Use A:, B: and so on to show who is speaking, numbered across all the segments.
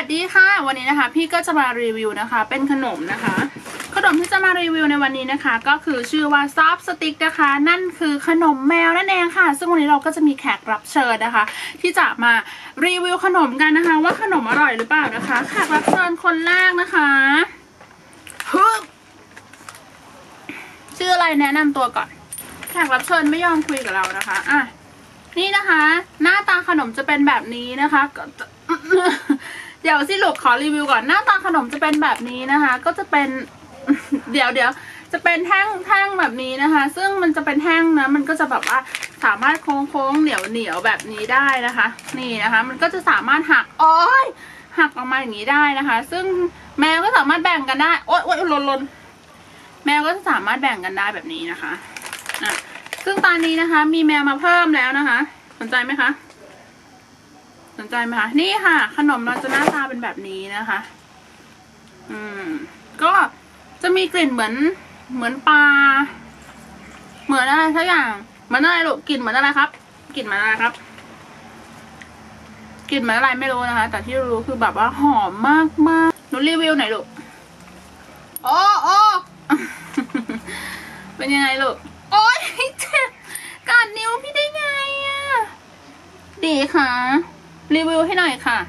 A: วัสดีค่ะวันนี้นะคะพี่ก็จะมารีวิวนะคะเป็นขนมนะคะขนมที่จะมารีวิวในวันนี้นะคะก็คือชื่อว่าซอฟสติ๊กนะคะนั่นคือขนมแมวนั่นเองค่ะซึ่งวันนี้เราก็จะมีแขกรับเชิญนะคะที่จะมารีวิวขนมกันนะคะว่าขนมอร่อยหรือเปล่านะคะแขกรับเชิญคนแรกนะคะชื่ออะไรแนะนำตัวก่อนแขกรับเชิญไม่ยอมคุยกับเรานะคะนี่นะคะหน้าตาขนมจะเป็นแบบนี้นะคะเดี๋ยวสิลูกขอรีวิวก่อนหน้าตาขนมจะเป็นแบบนี้นะคะก็จะเป็นเดี๋ยวจะเป็นแท่งแบบนี้นะคะซึ่งมันจะเป็นแท่งนะมันก็จะแบบว่าสามารถโค้งเหนียวแบบนี้ได้นะคะนี่นะคะมันก็จะสามารถหักหักออกมาอย่างนี้ได้นะคะซึ่งแมวก็สามารถแบ่งกันได้โอ๊ยหล่นแมวก็จะสามารถแบ่งกันได้แบบนี้นะคะซึ่งตอนนี้นะคะมีแมวมาเพิ่มแล้วนะคะสนใจไหมคะนี่ค่ะขนมเราจะหน้าตาเป็นแบบนี้นะคะก็จะมีกลิ่นเหมือนปลาเหมือนอะไรสักอย่างเหมือนอะไรลูกกลิ่นเหมือนอะไรครับกลิ่นเหมือนอะไรครับกลิ่นเหมือนอะไรไม่รู้นะคะแต่ที่รู้คือแบบว่าหอมมากหนูรีวิวหน่อยลูกโอ้เป็นยังไงลูกโอ๊ยเจ็บกัดนิ้วพี่ได้ไงอะดีค่ะรีวิวให้หน่อยค่ะ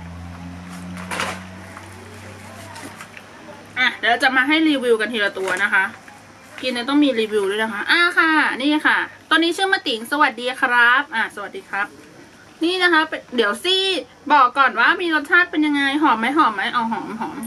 A: เดี๋ยวจะมาให้รีวิวกันทีละตัวนะคะกินเนี่ยต้องมีรีวิวด้วยนะคะค่ะนี่ค่ะตอนนี้ชื่อมาติ๋งสวัสดีครับสวัสดีครับนี่นะคะเดี๋ยวซี่บอกก่อนว่ามีรสชาติเป็นยังไงหอมไหมเอาหอม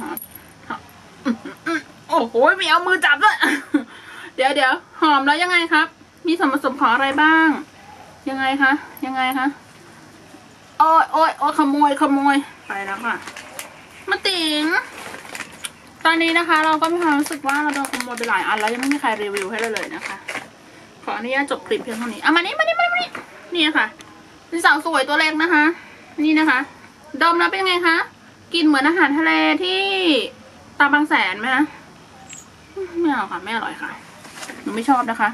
A: โอ้โหมีเอามือจับด้วยเดี๋ยวหอมแล้วยังไงครับมีส่วนผสมของอะไรบ้างยังไงคะโอ้ยขโมยไปแล้วค่ะมาติ๋งตอนนี้นะคะเราก็มีความรู้สึกว่าเราโดนขโมยไปหลายอันแล้วยังไม่มีใครรีวิวให้เราเลยนะคะขออนุญาตจบคลิปเพียงเท่านี้มานี่นี่ค่ะเป็นสาวสวยตัวเล็กนะคะนี่นะคะดมแล้วเป็นไงคะกินเหมือนอาหารทะเลที่ตามบางแสนไหมคะไม่เอาค่ะไม่อร่อยค่ะหนูไม่ชอบนะคะ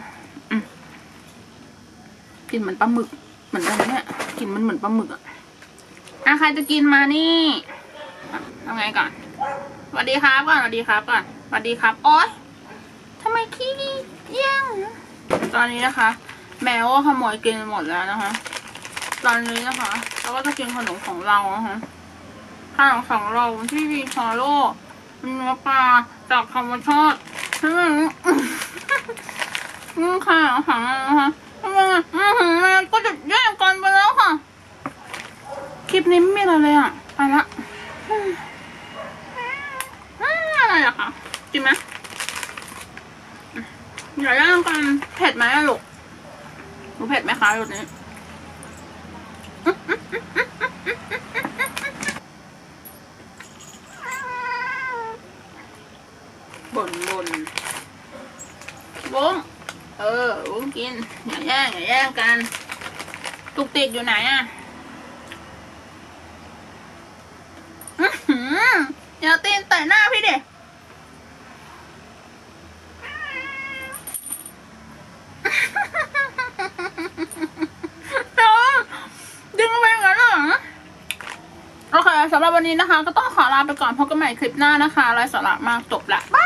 A: กินเหมือนปลาหมึกเหมือนอะไรเนี่ยกินมันเหมือนปลาหมึกใครจะกินมานี่ทำไงก่อนสวัสดีครับก่อนสวัสดีครับโอ๊ยทำไมขี้เยี่ยงตอนนี้นะคะแมวก็ขโมยกินหมดแล้วนะคะตอนนี้นะคะเราก็จะกินขนมของเรานะคะขนมของเราที่มีชาโร่เนื้อปลาจากธรรมชาตินี่ค่ะของนะคะก็จะแยกกันไปแล้วค่ะคลิปนี้ไม่มีอะไรเลยไปละอะไรอะคะกินไหมอย่าแย่งกันเผ็ดไหมลูกหนูเผ็ดไหมคะรสนี้บ่นวงวงกินอย่าแย่งกันตุกติกอยู่ไหนอย่าตีนแต่หน้าพี่เด็กดึงไปงั้นเหรอโอเคสำหรับวันนี้นะคะก็ต้องขอลาไปก่อนพบกันใหม่คลิปหน้านะคะไร้สาระมากจบละ